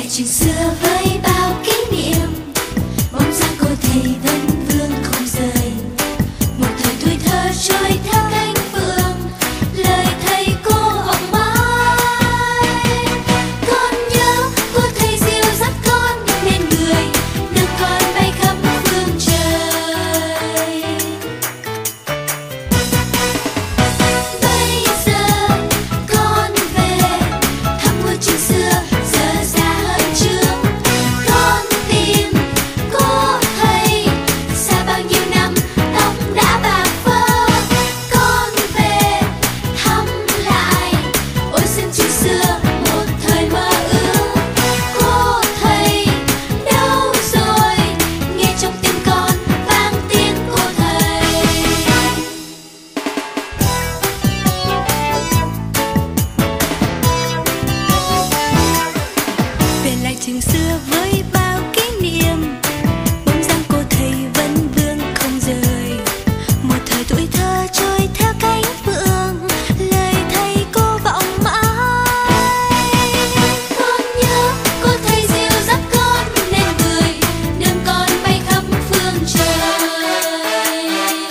lại chuyện xưa với bao kỷ niệm, bóng dáng cô thầy vẫn vương không rời. Một thời tuổi thơ trôi theo cánh phượng, lời thầy cô vọng mãi. Con nhớ cô thầy dìu dắt con nên người nâng con bay khắp phương trời. Bây giờ con về thăm ngôi trường xưa giờ xa hơn trước. Con tìm cô thầy xa bao nhiêu năm tóc đã bạc phơ. Con về thăm lại ôi sân trường xưa một thời mơ ước. Cô thầy đâu rồi, nghe trong tim con vang tiếng cô thầy. Về lại trường xưa với bao kỷ niệm, bóng dáng cô thầy vẫn vương không rời. Một thời tuổi thơ trôi theo cánh phượng, lời thầy cô vọng mãi. Con nhớ cô thầy dìu dắt con nên người nâng con bay khắp phương trời.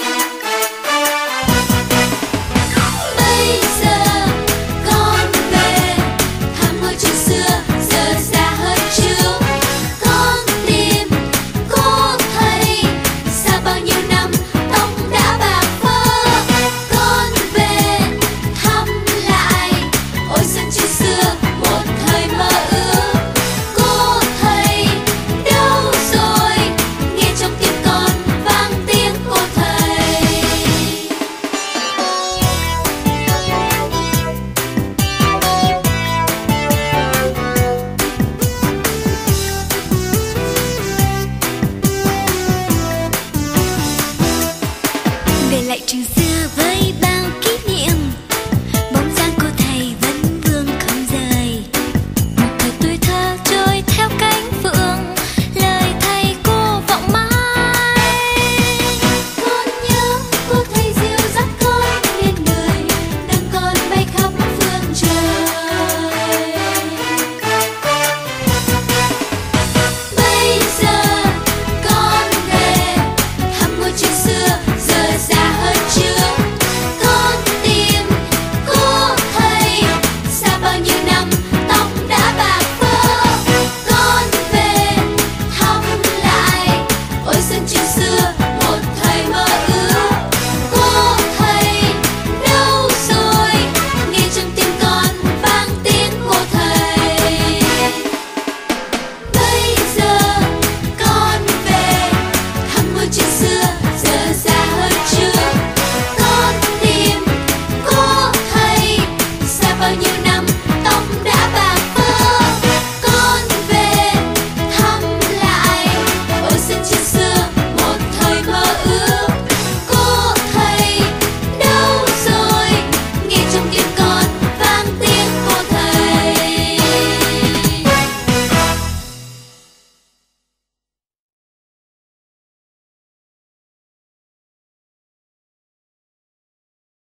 Bây giờ con về thăm ngôi trường xưa giờ xa hơn trước. Con tìm cô thầy xa bao nhiêu năm tóc đã bạc phơ. Con về thăm lại ôi sân trường xưa một thời mơ ước. Cô thầy đâu rồi, nghe trong tim con vang tiếng cô thầy. Về lại trường xưa với bao kỷ niệm, bóng dáng cô thầy vẫn vương không rời. Một thời tuổi thơ trôi theo cánh phượng, lời thầy cô vọng mãi. Con nhớ cô thầy dìu dắt con nên người nâng con bay khắp phương trời. Bây giờ con về thăm ngôi trường xưa giờ xa hơn trước. Con tìm cô thầy xa bao nhiêu năm tóc đã bạc phơ. Con về thăm lại ôi sân trường xưa một thời mơ ước. Cô thầy đâu rồi, nghe trong tim con vang tiếng cô thầy. Bây giờ con về thăm ngôi trường xưa giờ xa hơn trước. Con tìm cô thầy xa bao nhiêu